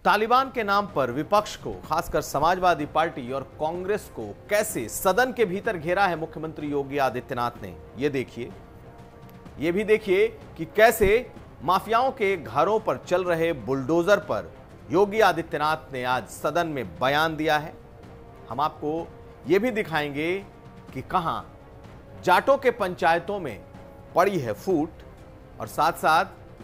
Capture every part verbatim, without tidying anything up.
तालिबान के नाम पर विपक्ष को, खासकर समाजवादी पार्टी और कांग्रेस को कैसे सदन के भीतर घेरा है मुख्यमंत्री योगी आदित्यनाथ ने, ये देखिए। ये भी देखिए कि कैसे माफियाओं के घरों पर चल रहे बुलडोजर पर योगी आदित्यनाथ ने आज सदन में बयान दिया है। हम आपको ये भी दिखाएंगे कि कहां जाटों के पंचायतों में पड़ी है फूट, और साथ साथ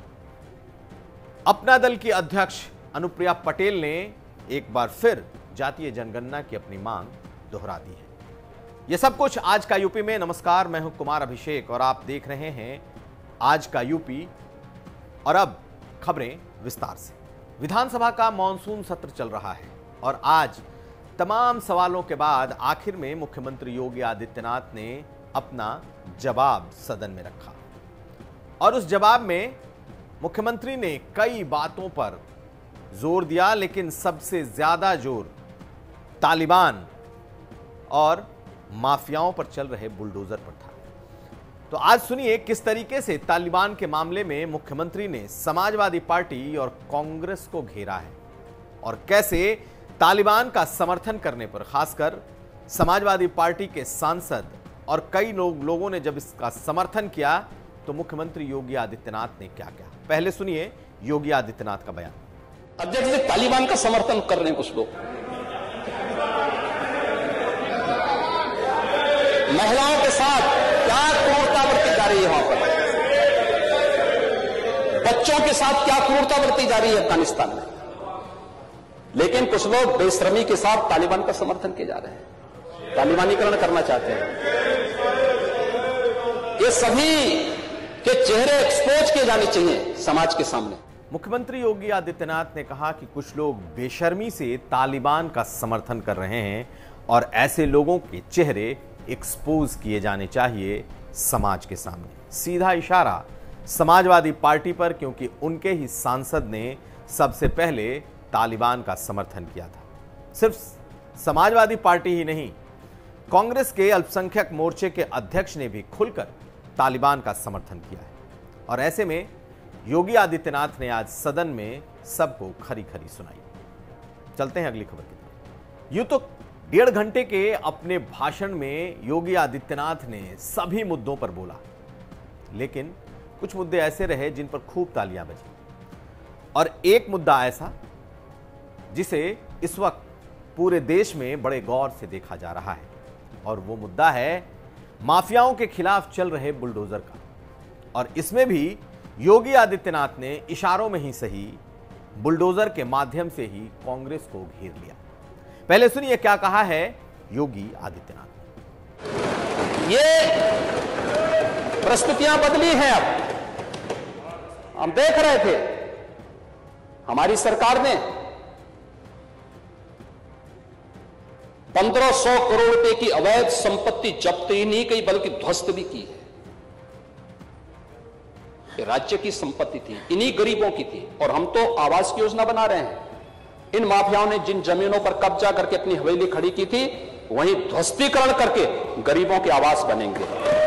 अपना दल की अध्यक्ष अनुप्रिया पटेल ने एक बार फिर जातीय जनगणना की अपनी मांग दोहरा दी है। यह सब कुछ आज का यूपी में। नमस्कार, मैं हूं कुमार अभिषेक और आप देख रहे हैं आज का यूपी। और अब खबरें विस्तार से। विधानसभा का मॉनसून सत्र चल रहा है और आज तमाम सवालों के बाद आखिर में मुख्यमंत्री योगी आदित्यनाथ ने अपना जवाब सदन में रखा और उस जवाब में मुख्यमंत्री ने कई बातों पर जोर दिया, लेकिन सबसे ज्यादा जोर तालिबान और माफियाओं पर चल रहे बुलडोजर पर था। तो आज सुनिए किस तरीके से तालिबान के मामले में मुख्यमंत्री ने समाजवादी पार्टी और कांग्रेस को घेरा है और कैसे तालिबान का समर्थन करने पर खासकर समाजवादी पार्टी के सांसद और कई लोग लोगों ने जब इसका समर्थन किया तो मुख्यमंत्री योगी आदित्यनाथ ने क्या कहा। पहले सुनिए योगी आदित्यनाथ का बयान। अध्यक्ष जी, तालिबान का समर्थन कर रहे हैं कुछ लोग, महिलाओं के साथ क्या क्रूरता बरती जा रही है, वहां पर बच्चों के साथ क्या क्रूरता बरती जा रही है अफगानिस्तान में, लेकिन कुछ लोग बेशर्मी के साथ तालिबान का समर्थन किए जा रहे हैं, तालिबानीकरण करना चाहते हैं। ये सभी के चेहरे एक्सपोज किए जाने चाहिए समाज के सामने। मुख्यमंत्री योगी आदित्यनाथ ने कहा कि कुछ लोग बेशर्मी से तालिबान का समर्थन कर रहे हैं और ऐसे लोगों के चेहरे एक्सपोज किए जाने चाहिए समाज के सामने। सीधा इशारा समाजवादी पार्टी पर, क्योंकि उनके ही सांसद ने सबसे पहले तालिबान का समर्थन किया था। सिर्फ समाजवादी पार्टी ही नहीं, कांग्रेस के अल्पसंख्यक मोर्चे के अध्यक्ष ने भी खुलकर तालिबान का समर्थन किया है और ऐसे में योगी आदित्यनाथ ने आज सदन में सबको खरी खरी सुनाई। चलते हैं अगली खबर की तरफ। यूं तो डेढ़ घंटे के अपने भाषण में योगी आदित्यनाथ ने सभी मुद्दों पर बोला, लेकिन कुछ मुद्दे ऐसे रहे जिन पर खूब तालियां बजी और एक मुद्दा ऐसा जिसे इस वक्त पूरे देश में बड़े गौर से देखा जा रहा है और वो मुद्दा है माफियाओं के खिलाफ चल रहे बुलडोजर का। और इसमें भी योगी आदित्यनाथ ने इशारों में ही सही बुलडोजर के माध्यम से ही कांग्रेस को घेर लिया। पहले सुनिए क्या कहा है योगी आदित्यनाथ ने। ये परिस्थितियां बदली हैं। अब हम देख रहे थे हमारी सरकार ने पंद्रह सौ करोड़ रुपए की अवैध संपत्ति जब्त ही नहीं की बल्कि ध्वस्त भी की है। ये राज्य की संपत्ति थी, इन्हीं गरीबों की थी और हम तो आवास की योजना बना रहे हैं। इन माफियाओं ने जिन जमीनों पर कब्जा करके अपनी हवेली खड़ी की थी, वहीं ध्वस्तीकरण करके गरीबों के आवास बनेंगे।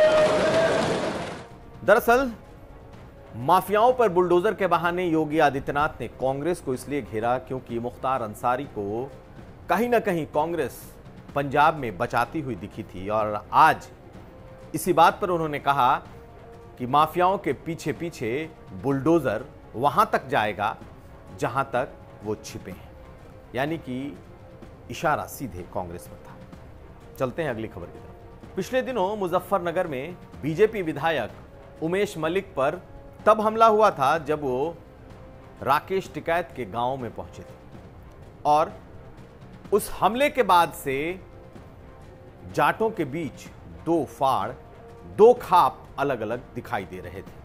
दरअसल माफियाओं पर बुलडोजर के बहाने योगी आदित्यनाथ ने कांग्रेस को इसलिए घेरा क्योंकि मुख्तार अंसारी को कहीं ना कहीं कांग्रेस पंजाब में बचाती हुई दिखी थी और आज इसी बात पर उन्होंने कहा कि माफियाओं के पीछे पीछे बुलडोजर वहां तक जाएगा जहां तक वो छिपे हैं, यानी कि इशारा सीधे कांग्रेस पर था। चलते हैं अगली खबर की तरफ। पिछले दिनों मुजफ्फरनगर में बीजेपी विधायक उमेश मलिक पर तब हमला हुआ था जब वो राकेश टिकैत के गांव में पहुंचे थे और उस हमले के बाद से जाटों के बीच दो फाड़, दो खाप अलग अलग दिखाई दे रहे थे।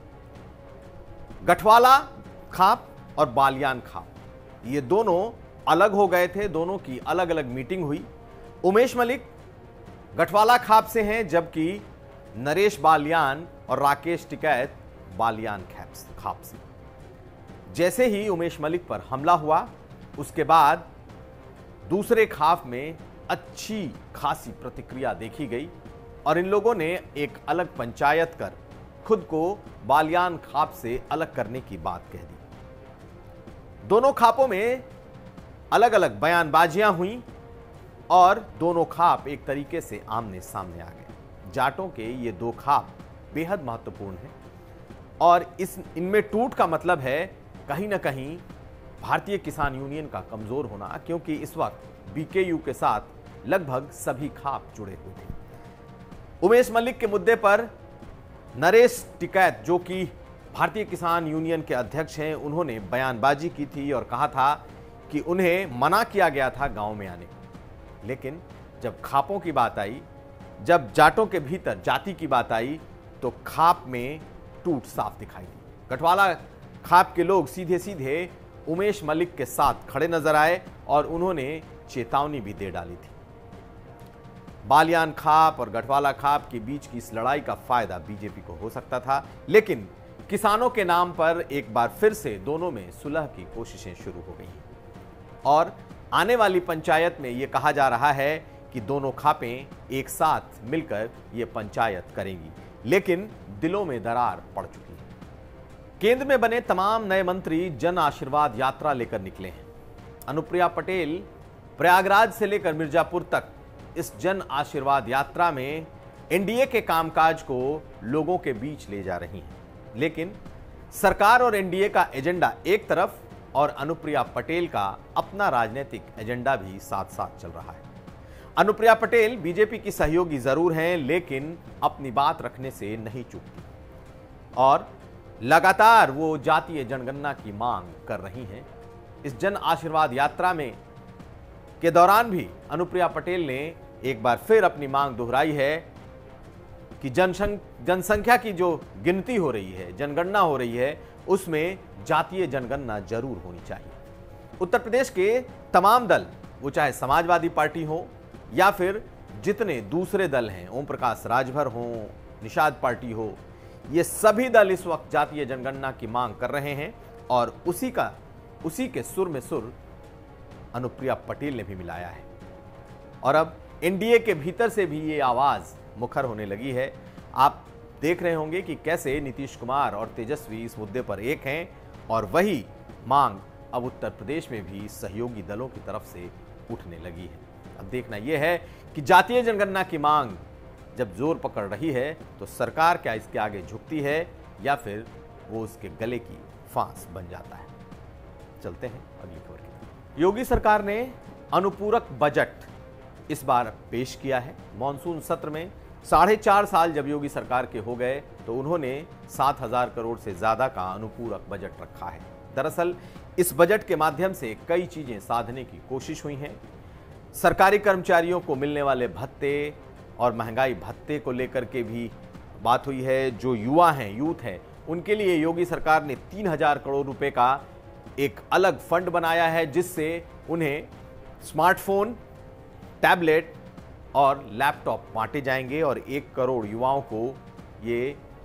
गठवाला खाप और बालियान खाप, ये दोनों अलग हो गए थे, दोनों की अलग अलग मीटिंग हुई। उमेश मलिक गठवाला खाप से हैं, जबकि नरेश बालियान और राकेश टिकैत बालियान खाप से। जैसे ही उमेश मलिक पर हमला हुआ, उसके बाद दूसरे खाप में अच्छी खासी प्रतिक्रिया देखी गई और इन लोगों ने एक अलग पंचायत कर खुद को बालियान खाप से अलग करने की बात कह दी। दोनों खापों में अलग अलग बयानबाजियां हुई और दोनों खाप एक तरीके से आमने सामने आ गए। जाटों के ये दो खाप बेहद महत्वपूर्ण हैं और इस इनमें टूट का मतलब है कहीं ना कहीं भारतीय किसान यूनियन का कमजोर होना, क्योंकि इस वक्त बीकेयू के साथ लगभग सभी खाप जुड़े हुए थे। उमेश मलिक के मुद्दे पर नरेश टिकैत, जो कि भारतीय किसान यूनियन के अध्यक्ष हैं, उन्होंने बयानबाजी की थी और कहा था कि उन्हें मना किया गया था गांव में आने को। लेकिन जब खापों की बात आई, जब जाटों के भीतर जाति की बात आई, तो खाप में टूट साफ दिखाई दी। गठवाला खाप के लोग सीधे सीधे उमेश मलिक के साथ खड़े नजर आए और उन्होंने चेतावनी भी दे डाली थी। बालियान खाप और गठवाला खाप के बीच की इस लड़ाई का फायदा बीजेपी को हो सकता था, लेकिन किसानों के नाम पर एक बार फिर से दोनों में सुलह की कोशिशें शुरू हो गई हैं और आने वाली पंचायत में यह कहा जा रहा है कि दोनों खापें एक साथ मिलकर यह पंचायत करेंगी, लेकिन दिलों में दरार पड़ चुकी है। केंद्र में बने तमाम नए मंत्री जन आशीर्वाद यात्रा लेकर निकले हैं। अनुप्रिया पटेल प्रयागराज से लेकर मिर्जापुर तक इस जन आशीर्वाद यात्रा में एनडीए के कामकाज को लोगों के बीच ले जा रही हैं। लेकिन सरकार और एनडीए का एजेंडा एक तरफ और अनुप्रिया पटेल का अपना राजनीतिक एजेंडा भी साथ साथ चल रहा है। अनुप्रिया पटेल बीजेपी की सहयोगी जरूर हैं, लेकिन अपनी बात रखने से नहीं चूकती और लगातार वो जातीय जनगणना की मांग कर रही हैं। इस जन आशीर्वाद यात्रा में के दौरान भी अनुप्रिया पटेल ने एक बार फिर अपनी मांग दोहराई है कि जनसंख्या की जो गिनती हो रही है, जनगणना हो रही है, उसमें जातीय जनगणना जरूर होनी चाहिए। उत्तर प्रदेश के तमाम दल, वो चाहे समाजवादी पार्टी हो या फिर जितने दूसरे दल हैं, ओम प्रकाश राजभर हो, निषाद पार्टी हो, ये सभी दल इस वक्त जातीय जनगणना की मांग कर रहे हैं और उसी का उसी के सुर में सुर अनुप्रिया पटेल ने भी मिलाया है। और अब एनडीए के भीतर से भी ये आवाज मुखर होने लगी है। आप देख रहे होंगे कि कैसे नीतीश कुमार और तेजस्वी इस मुद्दे पर एक हैं और वही मांग अब उत्तर प्रदेश में भी सहयोगी दलों की तरफ से उठने लगी है। अब देखना यह है कि जातीय जनगणना की मांग जब जोर पकड़ रही है तो सरकार क्या इसके आगे झुकती है या फिर वो उसके गले की फांस बन जाता है। चलते हैं अगली खबर की तरफ। योगी सरकार ने अनुपूरक बजट इस बार पेश किया है। मॉनसून सत्र में साढ़े चार साल जब योगी सरकार के हो गए तो उन्होंने सात हजार करोड़ से ज्यादा का अनुपूरक बजट रखा है। दरअसल इस बजट के माध्यम से कई चीजें साधने की कोशिश हुई हैं। सरकारी कर्मचारियों को मिलने वाले भत्ते और महंगाई भत्ते को लेकर के भी बात हुई है। जो युवा हैं, यूथ हैं, उनके लिए योगी सरकार ने तीन हजार करोड़ रुपए का एक अलग फंड बनाया है, जिससे उन्हें स्मार्टफोन, टैबलेट और लैपटॉप बांटे जाएंगे और एक करोड़ युवाओं को ये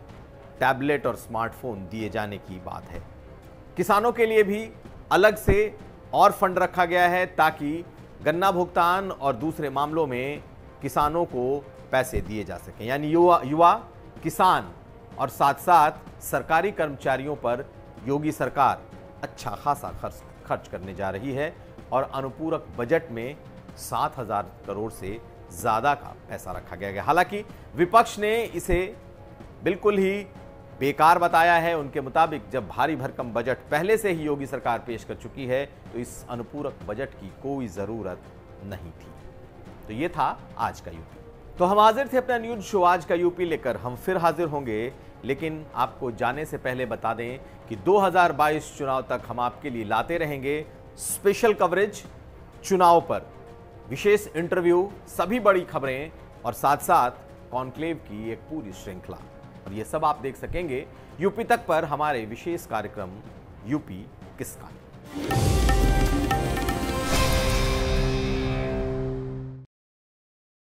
टैबलेट और स्मार्टफोन दिए जाने की बात है। किसानों के लिए भी अलग से और फंड रखा गया है ताकि गन्ना भुगतान और दूसरे मामलों में किसानों को पैसे दिए जा सकें। यानी युवा युवा किसान और साथ साथ सरकारी कर्मचारियों पर योगी सरकार अच्छा खासा खर्च खर्च करने जा रही है और अनुपूरक बजट में सात हजार करोड़ से ज्यादा का पैसा रखा गया है। हालांकि विपक्ष ने इसे बिल्कुल ही बेकार बताया है। उनके मुताबिक जब भारी भरकम बजट पहले से ही योगी सरकार पेश कर चुकी है तो इस अनुपूरक बजट की कोई जरूरत नहीं थी। तो ये था आज का यूपी। तो हम हाजिर थे अपना न्यूज शो आज का यूपी लेकर। हम फिर हाजिर होंगे, लेकिन आपको जाने से पहले बता दें कि दो हज़ार बाईस चुनाव तक हम आपके लिए लाते रहेंगे स्पेशल कवरेज चुनाव पर, विशेष इंटरव्यू, सभी बड़ी खबरें और साथ साथ कॉन्क्लेव की एक पूरी श्रृंखला। और ये सब आप देख सकेंगे यूपी तक पर हमारे विशेष कार्यक्रम यूपी किसका।